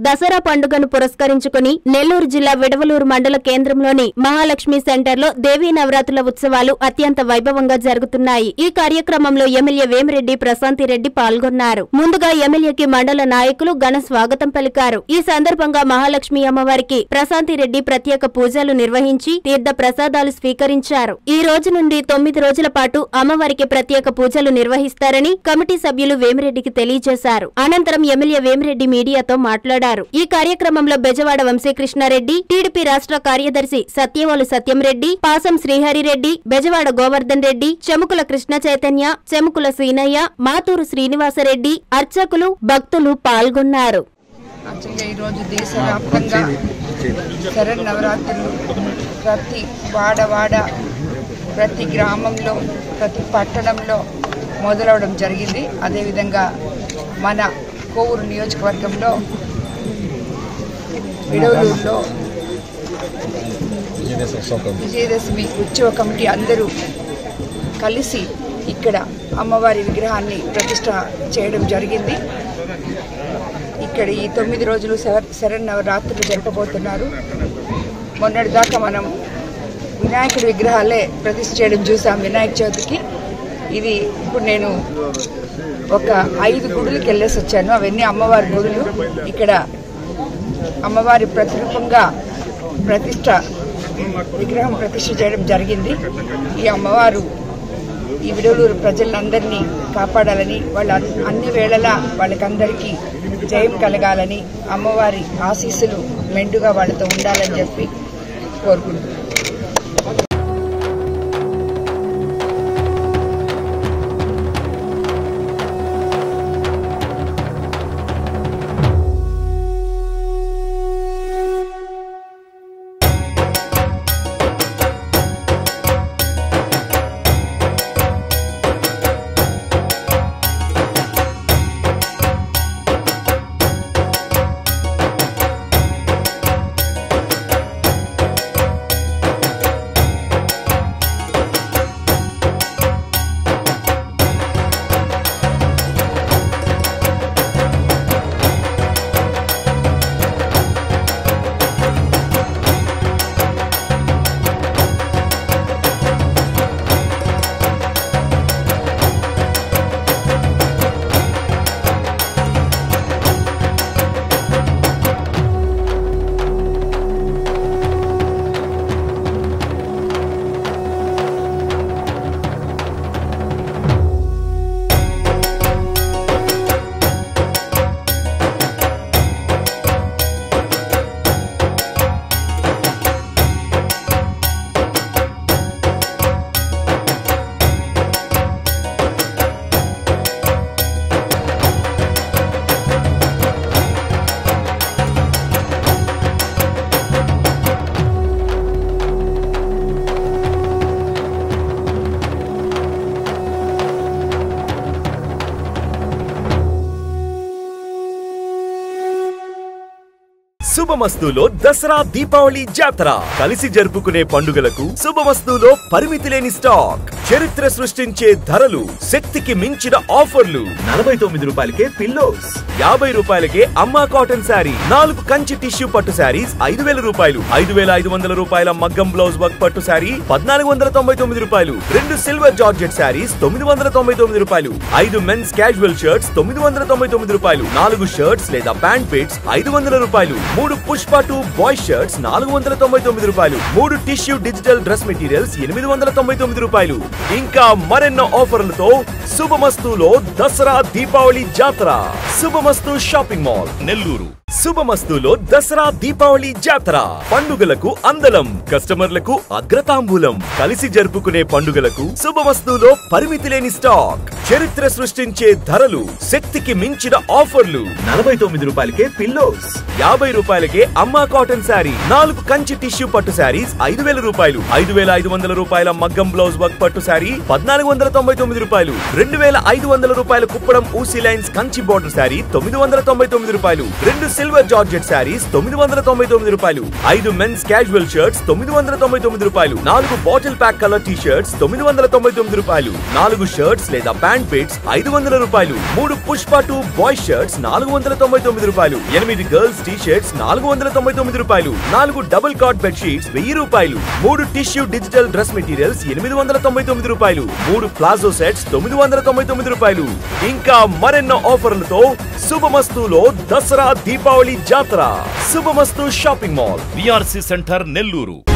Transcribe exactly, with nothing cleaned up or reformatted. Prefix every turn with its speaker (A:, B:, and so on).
A: దసరా పండుగను పురస్కరించుకుని నెల్లూరు జిల్లా విడవలూరు మండల కేంద్రంలోని మహాలక్ష్మి సెంటర్లో దేవీ నవరాత్రుల ఉత్సవాలు అత్యంత వైభవంగా జరుగుతున్నాయి. ఈ కార్యక్రమంలో ఎమ్మెల్యే వేమిరెడ్డి ప్రశాంతిరెడ్డి పాల్గొన్నారు. ముందుగా ఎమ్మెల్యేకి మండల నాయకులు ఘన స్వాగతం పలికారు. ఈ సందర్భంగా మహాలక్ష్మి అమ్మవారికి ప్రశాంతిరెడ్డి ప్రత్యేక పూజలు నిర్వహించి తీర్థ ప్రసాదాలు స్వీకరించారు. ఈ రోజు నుండి తొమ్మిది రోజుల పాటు అమ్మవారికి ప్రత్యేక పూజలు నిర్వహిస్తారని కమిటీ సభ్యులు వేమిరెడ్డికి తెలియజేశారు. అనంతరం ఎమ్మెల్యే వేమిరెడ్డి మీడియాతో మాట్లాడారు. ఈ కార్యక్రమంలో బెజవాడ వంశీకృష్ణారెడ్డి, టీడీపీ రాష్ట్ర కార్యదర్శి సత్యవోలు సత్యంరెడ్డి, పాసం శ్రీహరిరెడ్డి, బెజవాడ గోవర్ధన్ రెడ్డి, చెముకుల కృష్ణ చైతన్య, చెముకుల శ్రీనయ్య, మాతూరు శ్రీనివాసరెడ్డి, అర్చకులు, భక్తులు పాల్గొన్నారు.
B: ఈరోజు దేశవ్యాప్తంగా శరన్నవరాత్రులు ప్రతి వాడవాడ, ప్రతి గ్రామంలో, ప్రతి పట్టణంలో మొదలవడం జరిగింది. అదేవిధంగా మన కోవూరు నియోజకవర్గంలో విడవలూరులో విజయదశమి ఉత్సవ కమిటీ అందరూ కలిసి ఇక్కడ అమ్మవారి విగ్రహాన్ని ప్రతిష్ట చేయడం జరిగింది. ఇక్కడ ఈ తొమ్మిది రోజులు శరన్నవరాత్రులు జరపబోతున్నారు. మొన్నటిదాకా మనం వినాయకుడి విగ్రహాలే ప్రతిష్ఠ చేయడం చూసాం వినాయక చవితికి. ఇది ఇప్పుడు నేను ఒక ఐదు గుడులకు వెళ్ళేసి వచ్చాను. అవన్నీ అమ్మవారి గుడులు. ఇక్కడ అమ్మవారి ప్రతిరూపంగా ప్రతిష్ట విగ్రహం ప్రతిష్ఠ చేయడం జరిగింది. ఈ అమ్మవారు ఈ విడవలూరు ప్రజలందరినీ కాపాడాలని, వాళ్ళ అన్ని వేళలా వాళ్ళకందరికీ జయం కలగాలని, అమ్మవారి ఆశీస్సులు మెండుగా వాళ్ళతో ఉండాలని చెప్పి కోరుకుంటున్నాను.
C: శుభమస్తులో దసరా దీపావళి జాతర కలిసి జరుపుకునే పండుగలకు శుభమస్తులో పరిమితి లేని స్టాక్, చరిత్ర సృష్టించే ధరలు, శక్తికి మించిన ఆఫర్లు. నలభై తొమ్మిది రూపాయలకే పిల్లోస్, యాభై రూపాయలకే అమ్మా కాటన్ శారీ, నాలుగు కంచి టిష్యూ పట్టు శారీస్ ఐదు వేల రూపాయలు, ఐదు వేల ఐదు వందల రూపాయల మగ్గం బ్లౌజ్ వర్క్ పట్టు శారీ పద్నాలుగు వందల తొంభై తొమ్మిది రూపాయలు, రెండు సిల్వర్ జార్జెట్ శారీస్ తొమ్మిది వందల తొంభై తొమ్మిది రూపాయలు, ఐదు మెన్స్ క్యాజువల్ షర్ట్స్ తొమ్మిది వందల తొంభై తొమ్మిది రూపాయలు, నాలుగు షర్ట్స్ లేదా ప్యాంట్ పిట్స్ ఐదు వందల రూపాయలు, మూడు పుష్ప టూ బాయ్ షర్ట్స్ నాలుగు వందల తొంభై తొమ్మిది రూపాయలు, మూడు టిష్యూ డిజిటల్ డ్రెస్ మెటీరియల్స్ ఎనిమిది వందల తొంభై తొమ్మిది రూపాయలు. ఇంకా మరెన్నో ఆఫర్లతో శుభమస్తులో దసరా దీపావళి జాతర. Shubhamastu shopping mall Nellore. శుభమస్తులో దసరా దీపావళి జాతర పండుగలకు అందలం, కస్టమర్లకు అగ్రతాంబూలం. కలిసి జరుపుకునే పండుగలకు శుభమస్తులో పరిమితి లేని స్టాక్, చరిత్ర సృష్టించే ధరలు, శక్తికి మించిన ఆఫర్లు. నలభై తొమ్మిది రూపాయలకే పిల్లోస్, యాభై రూపాయలకే అమ్మా కాటన్ శారీ, నాలుగు కంచి టిష్యూ పట్టు శారీస్ ఐదు వేల రూపాయలు, ఐదు వేల ఐదు వందల రూపాయల మగ్గం బ్లౌజ్ వర్క్ పట్టు శారీ పద్నాలుగు వందల తొంభై తొమ్మిది రూపాయలు, రెండు వేల ఐదు వందల రూపాయల కుప్పడం ఊసీ లైన్స్ కంచి బోర్డర్ శారీ తొమ్మిది వందల తొంభై తొమ్మిది రూపాయలు, రెండు సిల్వర్ జార్జెట్ శారీస్ తొమ్మిది వందల తొంభై తొమ్మిది రూపాయలు, ఐదు మెన్స్ క్యాజువల్ షర్ట్స్ తొమ్మిది వందల తొంభై తొమ్మిది రూపాయలు, నాలుగు bottle pack colour T shirts తొమ్మిది వందల తొంభై తొమ్మిది రూపాయలు, నాలుగు షర్ట్స్ లేదా ప్యాంట్ పిట్స్ ఐదు వందల రూపాయలు, మూడు పుష్ప టూ బాయ్ షర్ట్స్ నాలుగు వందల తొంభై తొమ్మిది రూపాయలు, ఎనిమిది గర్ల్స్ టీ షర్ట్స్ నాలుగు వందల తొంభై తొమ్మిది రూపాయలు, నాలుగు డబుల్ కాట్ బెడ్ షీట్స్ వెయ్యి రూపాయలు, మూడు టిష్యూ డిజిటల్ డ్రెస్ మెటీరియల్స్ ఎనిమిది వందల తొంభై తొమ్మిది రూపాయలు, మూడు ప్లాజో సెట్స్ తొమ్మిది వందల తొంభై తొమ్మిది రూపాయలు. ఇంకా మరెన్నో ఆఫర్లతో శుభమస్తులో దసరా దీపావళి జాతర. Shubhamastu shopping mall,
D: VRC centre Nellore.